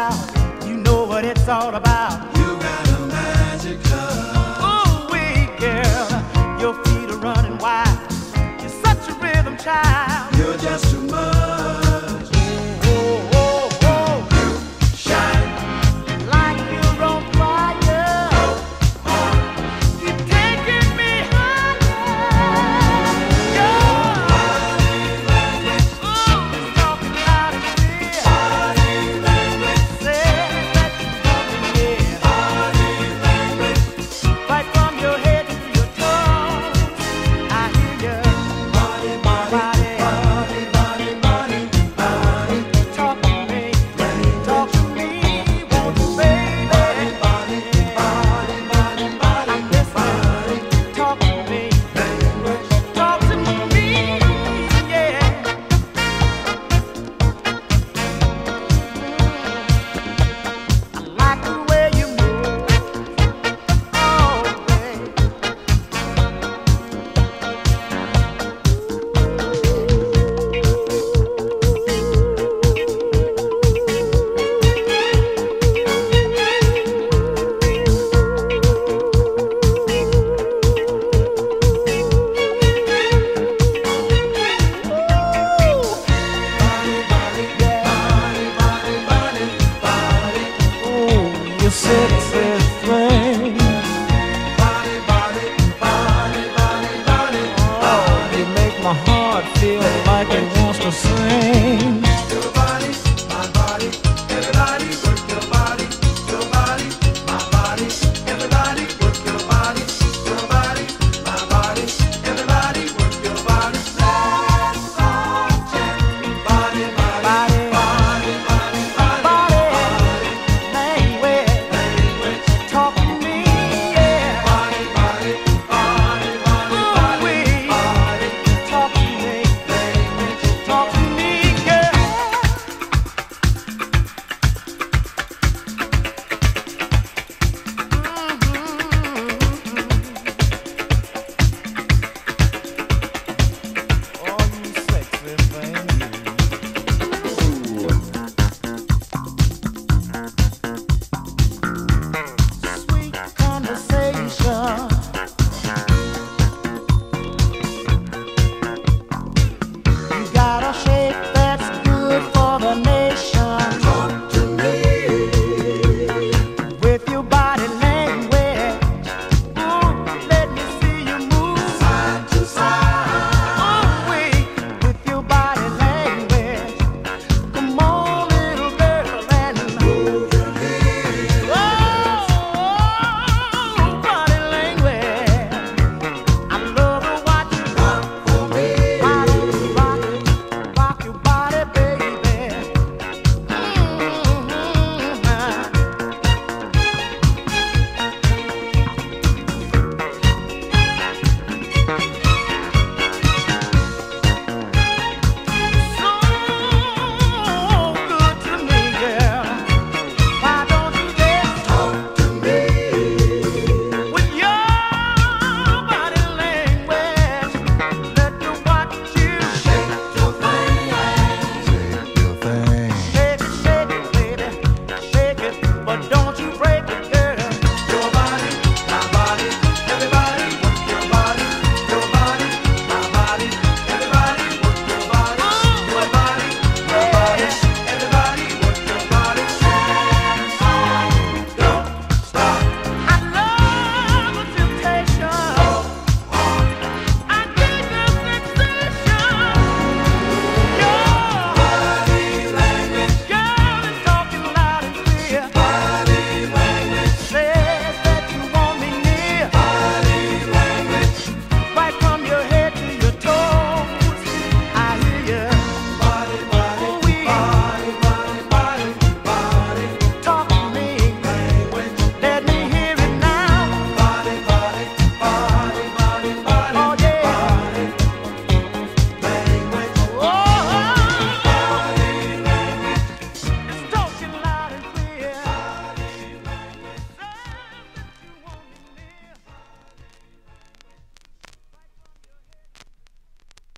shout. You know what it's all about. You got a magic touch. Ooh, wee girl, your feet are running wild. You're such a rhythm child. You're just too much. Oh, oh, oh, You shine like you're on fire. You're taking me higher. Your body language, ooh, talking loud and clear. body language, Says that you're coming here. body language, Right from your head to your toes, I hear you. body, body, body, body, body, body, Talk to me, talk to me, won't you, baby? body, body, body, body, I'm listening. Talk to me, language. talk to me, yeah. I like the way you move, oh babe. Ooh, you sexy thing. Oh, you make my heart feel like it wants to sing.